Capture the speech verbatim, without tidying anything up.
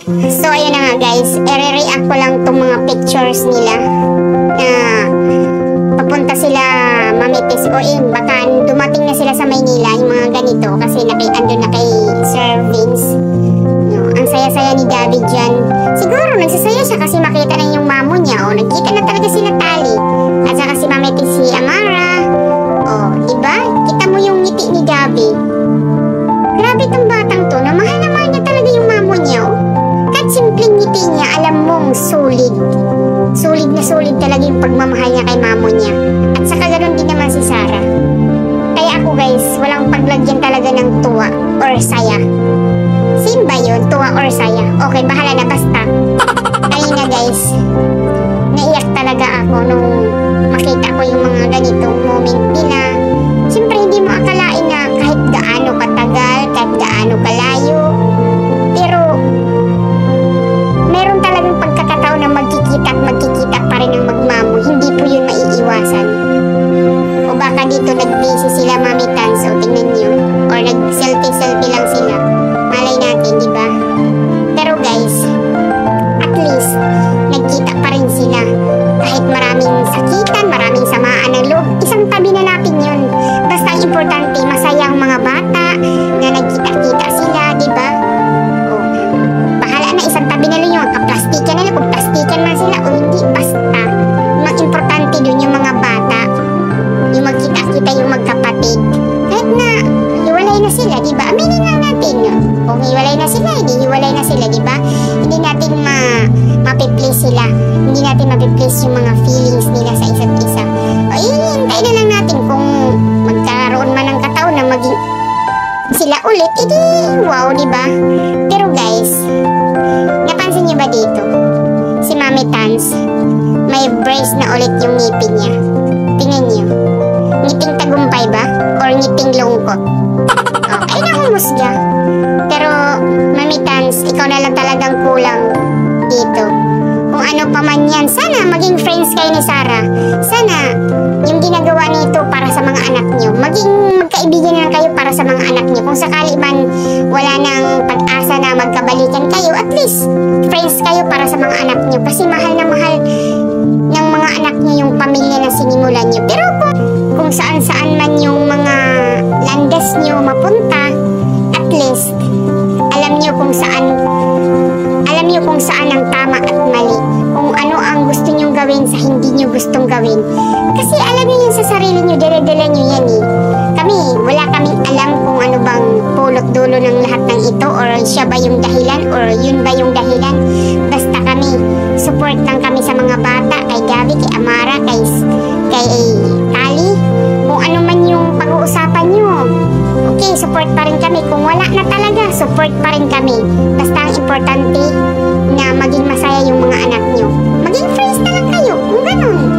So, ayun na nga guys. I-react ko lang tong mga pictures nila na papunta sila Mamitis o eh, baka dumating na sila sa Maynila, yung mga ganito kasi naki, andun na kay Sir Vince. No, ang saya-saya ni David dyan. Siguro nagsasaya siya kasi makita na yung mamo niya o nagkita na talaga sila tali. At saka si Mamitis si Amara. O, diba? Kita mo yung ngiti ni Gabi. Grabe tong batang to, na mahal na mahal niya talaga yung mamo niya o. Kahit simpleng ngiti niya, alam mong solid. Solid na solid talaga yung pagmamahal niya kay mamo niya. At saka ganun din naman si Sarah. Kaya ako guys, walang paglagyan talaga ng tuwa or saya. Same ba yun? Tuwa or saya? Okay, bahala na basta. Ayun na guys, naiyak talaga ako nung makita ko yung mga ganitong moment nila. Siyempre hindi mo akalain na kahit gaano katagal, kahit gaano kalayo, pero meron talagang pagkakataon na magkikita at magkikita pa rin ang magmamo. Hindi po yun maiiwasan. O baka dito nag-busy sila Mami Tans, o tingnan nyo. Or nag-selfie-selfie lang sila. Malay natin, di ba? Pero guys, at least, nagkita pa rin sila. Kahit maraming sakitan, maraming samaan ng loob, isang tabi na natin yun. Basta ang importante, masaya ang mga bata na nagkita-kita sila, di ba? Isang tabi na lang yung kaplastikan na lang, kung plastikan man sila o hindi, basta ang importante dun yung mga bata, yung magkita-kita yung magkapatid, kahit na hiwalay na sila, diba? Aminin lang natin, kung hiwalay na sila, hindi hiwalay na sila, diba? Hindi natin ma mapiplace sila, hindi natin mapiplace yung mga feelings nila sa isa't isa. O ihintay na lang natin kung magkaroon man ng kataon na maging sila ulit, edi wow, diba? Pero guys, napansin niyo ba dito? Si Mami Tans, may brace na ulit yung ngipin niya. Tingnan niyo. Ngiting tagumpay ba? Or ngiting lungkot? Okay na humusga. Pero, Mami Tans, ikaw na lang talagang kulang dito. Kung ano pa man yan, sana maging friends kayo ni Sarah. Sana, yung ginagawa nito para sa mga anak niyo, maging magkaibigan na kayo para sa mga anak niyo. Kung sakali man wala nang pag-asa na magkabalikan kayo, at least friends kayo para sa mga anak niyo. Kasi mahal na mahal ng mga anak niyo yung pamilya na sinimulan niyo. Pero kung, kung saan-saan man yung mga landas niyo mapunta, at least alam niyo kung saan alam niyo kung saan ang tama at mali. Kung ano ang gusto niyong gawin sa hindi niyo gustong gawin. Kasi alam niyo yun sa sarili niyo, dala-dala niyo yan eh. Kami, wala kaming alam kung ano bang pulot dulo ng lahat ng ito, or siya ba yung dahilan, or yun ba yung dahilan. Basta kami, support lang kami sa mga bata, kay Gabi, kay Amara, kay, kay Tali. Kung ano man yung pag-uusapan niyo, okay, support pa rin kami. Kung wala na talaga, support pa rin kami. Basta ang importante na maging masaya yung mga anak niyo. Maging friends na lang kayo, kung ganun.